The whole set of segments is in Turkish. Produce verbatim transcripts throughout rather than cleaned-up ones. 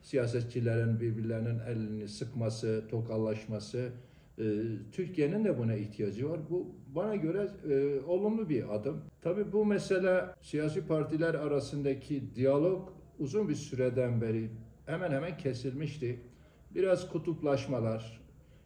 siyasetçilerin birbirlerinin elini sıkması, tokallaşması, e, Türkiye'nin de buna ihtiyacı var. Bu bana göre e, olumlu bir adım. Tabii bu mesele siyasi partiler arasındaki diyalog uzun bir süreden beri hemen hemen kesilmişti. Biraz kutuplaşmalar,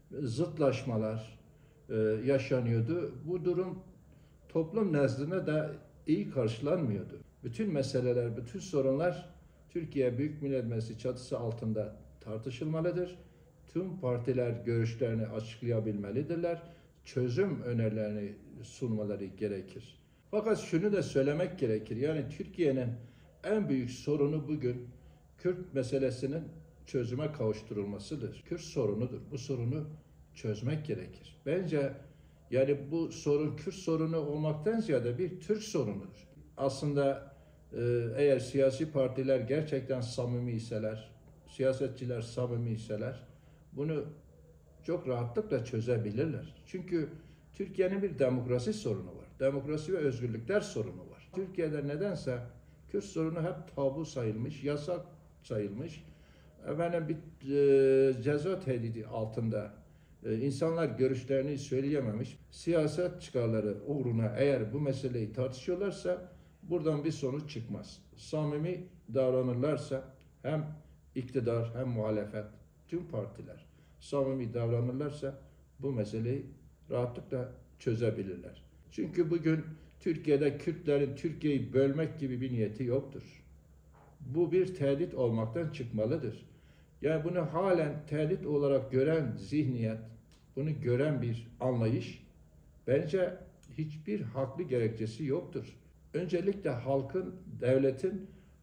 zıtlaşmalar e, yaşanıyordu. Bu durum toplum nezdinde de iyi karşılanmıyordu. Bütün meseleler, bütün sorunlar Türkiye Büyük Millet Meclisi çatısı altında tartışılmalıdır. Tüm partiler görüşlerini açıklayabilmelidirler. Çözüm önerilerini sunmaları gerekir. Fakat şunu da söylemek gerekir. Yani Türkiye'nin en büyük sorunu bugün Kürt meselesinin çözüme kavuşturulmasıdır. Kürt sorunudur. Bu sorunu çözmek gerekir. Bence yani bu sorun Kürt sorunu olmaktan ziyade bir Türk sorunudur. Aslında e, eğer siyasi partiler gerçekten samimi iseler, siyasetçiler samimi iseler bunu çok rahatlıkla çözebilirler. Çünkü Türkiye'nin bir demokrasi sorunu var. Demokrasi ve özgürlükler sorunu var. Türkiye'de nedense Kürt sorunu hep tabu sayılmış, yasak sayılmış. Efendim bir e, ceza tehdidi altında e, insanlar görüşlerini söyleyememiş. Siyaset çıkarları uğruna eğer bu meseleyi tartışıyorlarsa buradan bir sonuç çıkmaz. Samimi davranırlarsa hem iktidar hem muhalefet tüm partiler samimi davranırlarsa bu meseleyi rahatlıkla çözebilirler. Çünkü bugün Türkiye'de Kürtlerin Türkiye'yi bölmek gibi bir niyeti yoktur. Bu bir tehdit olmaktan çıkmalıdır. Yani bunu halen tehdit olarak gören zihniyet, bunu gören bir anlayış bence hiçbir haklı gerekçesi yoktur. Öncelikle halkın, devletin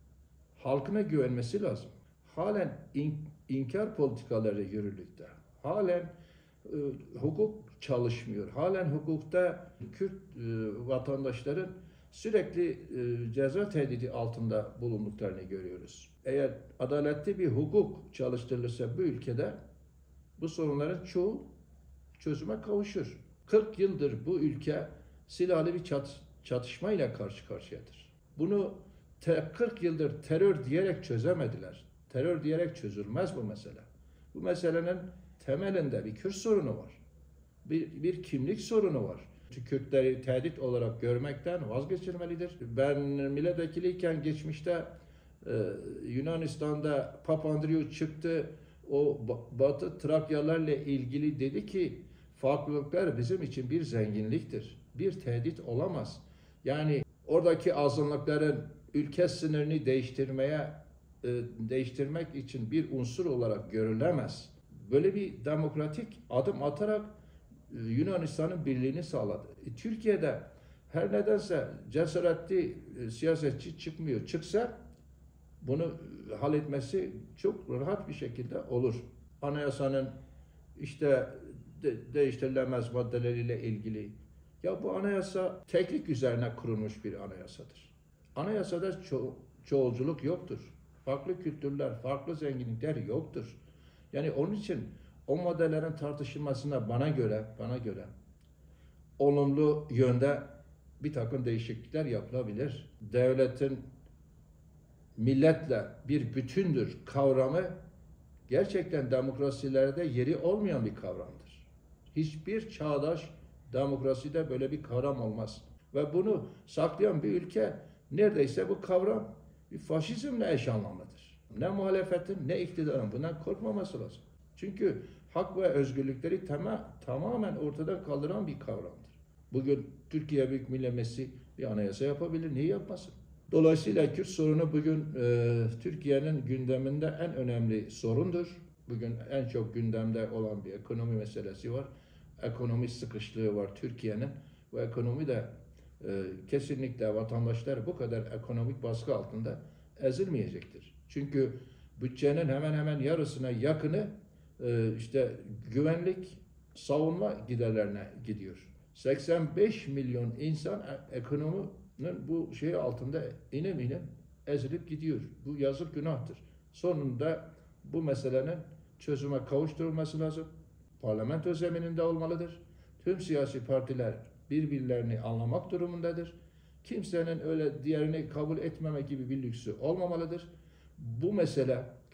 halkına güvenmesi lazım. Halen in, inkar politikaları yürürlükte. Halen e, hukuk çalışmıyor. Halen hukukta Kürt e, vatandaşların sürekli e, ceza tehdidi altında bulunduklarını görüyoruz. Eğer adaletli bir hukuk çalıştırılırsa bu ülkede bu sorunların çoğu çözüme kavuşur. kırk yıldır bu ülke silahlı bir çat, çatışmayla karşı karşıyadır. Bunu kırk yıldır terör diyerek çözemediler. Terör diyerek çözülmez bu mesele. Bu meselenin temelinde bir Kürt sorunu var. Bir, bir kimlik sorunu var. Kürtleri tehdit olarak görmekten vazgeçilmelidir. Ben milletvekiliyken geçmişte e, Yunanistan'da Papandreou çıktı. O Batı Trakyalarla ilgili dedi ki farklılıklar bizim için bir zenginliktir. Bir tehdit olamaz. Yani oradaki azınlıkların ülke sınırını değiştirmeye e, değiştirmek için bir unsur olarak görülemez. Böyle bir demokratik adım atarak e, Yunanistan'ın birliğini sağladı. E, Türkiye'de her nedense cesaretli e, siyasetçi çıkmıyor. Çıksa bunu halletmesi çok rahat bir şekilde olur. Anayasanın işte de, değiştirilemez maddeleriyle ilgili. Ya bu anayasa teklik üzerine kurulmuş bir anayasadır. Anayasada ço- çoğulculuk yoktur. Farklı kültürler, farklı zenginlikler yoktur. Yani onun için o modellerin tartışılmasına bana göre, bana göre olumlu yönde bir takım değişiklikler yapılabilir. Devletin milletle bir bütündür kavramı gerçekten demokrasilerde yeri olmayan bir kavramdır. Hiçbir çağdaş demokraside böyle bir kavram olmaz. Ve bunu saklayan bir ülke neredeyse bu kavram bir faşizmle eş anlamlıdır. Ne muhalefetin ne iktidarın bundan korkmaması lazım. Çünkü hak ve özgürlükleri tema, tamamen ortadan kaldıran bir kavramdır. Bugün Türkiye Büyük Millet Meclisi bir anayasa yapabilir. Niye yapmasın? Dolayısıyla Kürt sorunu bugün e, Türkiye'nin gündeminde en önemli sorundur. Bugün en çok gündemde olan bir ekonomi meselesi var. Ekonomi sıkışlığı var Türkiye'nin. Bu ekonomi de e, kesinlikle vatandaşlar bu kadar ekonomik baskı altında ezilmeyecektir. Çünkü bütçenin hemen hemen yarısına yakını e, işte güvenlik, savunma giderlerine gidiyor. seksen beş milyon insan ekonominin bu şey altında inim inim ezilip gidiyor. Bu yazık günahtır. Sonunda bu meselenin çözüme kavuşturulması lazım. Parlamento zemininde olmalıdır. Tüm siyasi partiler birbirlerini anlamak durumundadır. Kimsenin öyle diğerini kabul etmeme gibi bir lüksü olmamalıdır. Bu mesele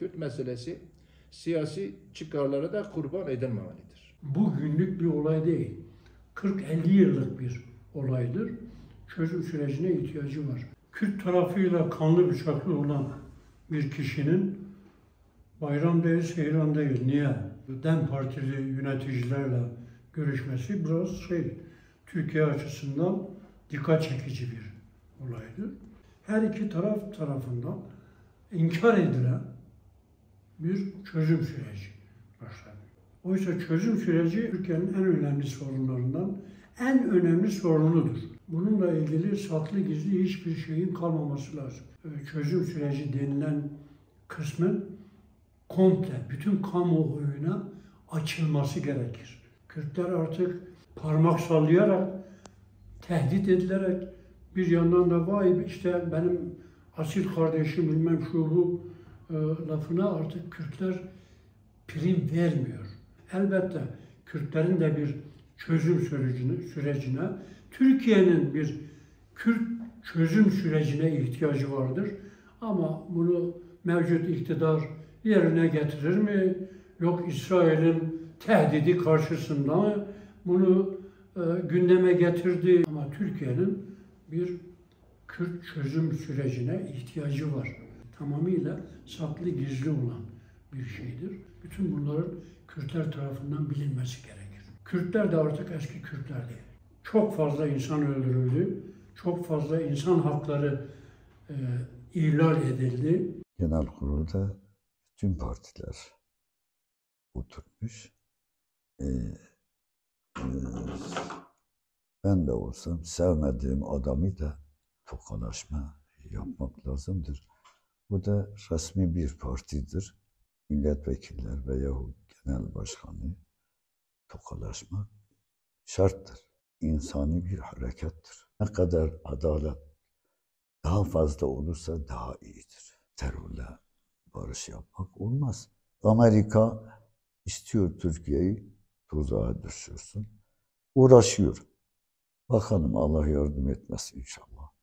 Kürt meselesi siyasi çıkarlara da kurban edilmemelidir. Bu günlük bir olay değil. kırk elli yıllık bir olaydır. Çözüm sürecine ihtiyacı var. Kürt tarafıyla kanlı bıçaklı olan bir kişinin bayram değil, seyran değil. Niye? DEM Partili yöneticilerle görüşmesi biraz şey, Türkiye açısından dikkat çekici bir olaydır. Her iki taraf tarafından inkar edilen bir çözüm süreci başladı. Oysa çözüm süreci Türkiye'nin en önemli sorunlarından en önemli sorunudur. Bununla ilgili saklı gizli hiçbir şeyin kalmaması lazım. Çözüm süreci denilen kısmın komple, bütün kamuoyuna açılması gerekir. Kürtler artık parmak sallayarak, tehdit edilerek, bir yandan da vay işte benim asil kardeşim bilmem şu bu e, lafına artık Kürtler prim vermiyor. Elbette Kürtlerin de bir çözüm sürecine, sürecine Türkiye'nin bir Kürt çözüm sürecine ihtiyacı vardır. Ama bunu mevcut iktidar yerine getirir mi? Yok İsrail'in tehdidi karşısında mı bunu e, gündeme getirdi? Ama Türkiye'nin bir Kürt çözüm sürecine ihtiyacı var. Tamamıyla saklı gizli olan bir şeydir. Bütün bunların Kürtler tarafından bilinmesi gerekir. Kürtler de artık eski Kürtler değil. Çok fazla insan öldürüldü. Çok fazla insan hakları e, ihlal edildi. Genel kurulda bütün partiler oturmuş. Ee, e, ben de olsam sevmediğim adamı da tokalaşma yapmak lazımdır. Bu da resmi bir partidir. Milletvekiller veyahut genel başkanı tokalaşmak şarttır. İnsani bir harekettir. Ne kadar adalet daha fazla olursa daha iyidir. Terörle barış yapmak olmaz. Amerika istiyor Türkiye'yi tuzağa düşürsün. Uğraşıyor. Bakalım Allah yardım etmesin inşallah.